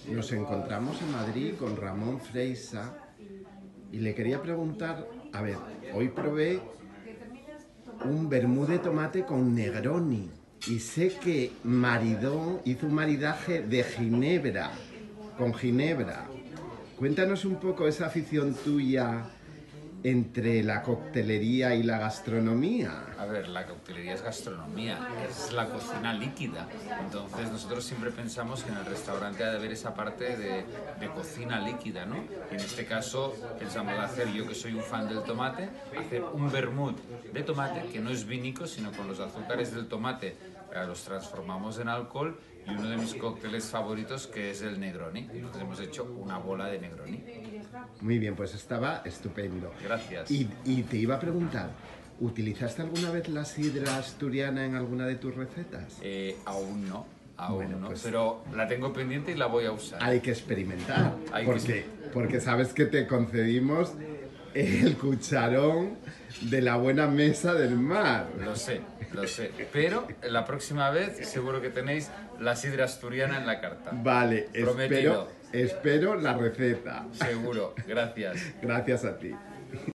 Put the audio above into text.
nos encontramos en Madrid con Ramón Freisa y le quería preguntar, a ver, hoy probé un vermú de tomate con Negroni y sé que hizo un maridaje de ginebra, con ginebra. Cuéntanos un poco esa afición tuya entre la coctelería y la gastronomía. A ver, la coctelería es gastronomía, es la cocina líquida. Entonces nosotros siempre pensamos que en el restaurante ha de haber esa parte de cocina líquida, ¿no? Y en este caso pensamos hacer, yo que soy un fan del tomate, hacer un vermut de tomate que no es vínico, sino con los azúcares del tomate los transformamos en alcohol, y uno de mis cócteles favoritos que es el Negroni. Entonces hemos hecho una bola de Negroni. Muy bien, pues estaba estupendo. Gracias. Y te iba a preguntar, ¿utilizaste alguna vez la sidra asturiana en alguna de tus recetas? Aún no. Aún Bueno, no, pues pero la tengo pendiente y la voy a usar. hay que experimentar, Hay porque sabes que te concedimos el cucharón de la buena mesa del mar. Lo sé, pero la próxima vez seguro que tenéis la sidra asturiana en la carta. Vale, Prometido. espero la receta. Seguro, gracias. Gracias a ti.